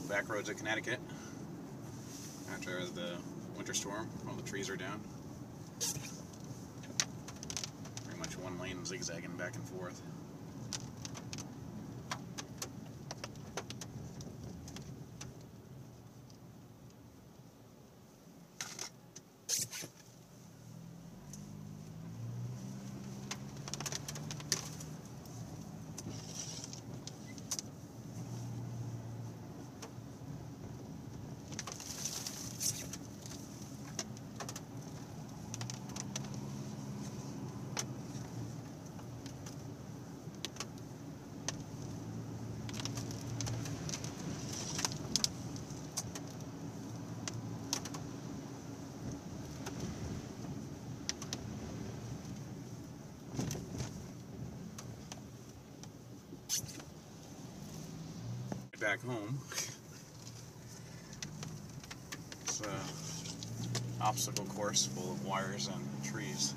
Back roads of Connecticut after the winter storm. All the trees are down. Pretty much one lane zigzagging back and forth. Back home. It's an obstacle course full of wires and trees.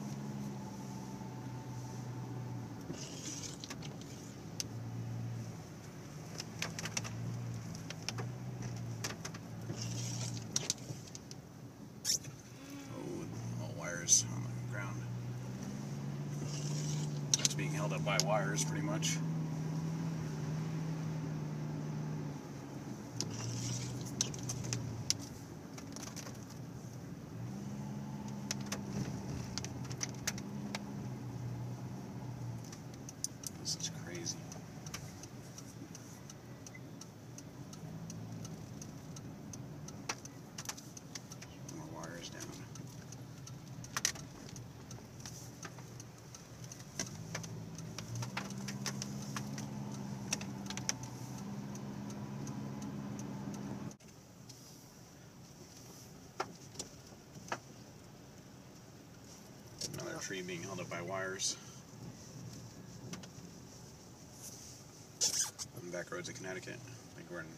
Oh, all wires on the ground. It's being held up by wires pretty much. This is crazy. More wires down. Another tree being held up by wires. Back roads of Connecticut. I think we're in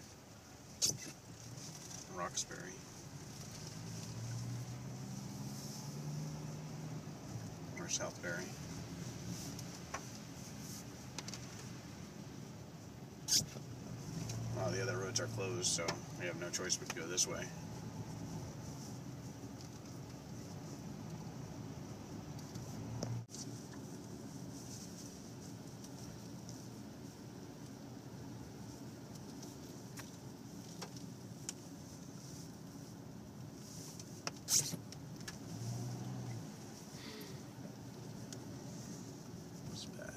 Roxbury. Or Southbury. Well, the other roads are closed, so we have no choice but to go this way. It's bad.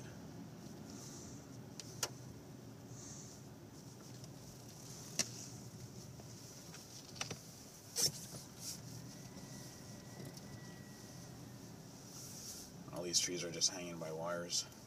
All these trees are just hanging by wires.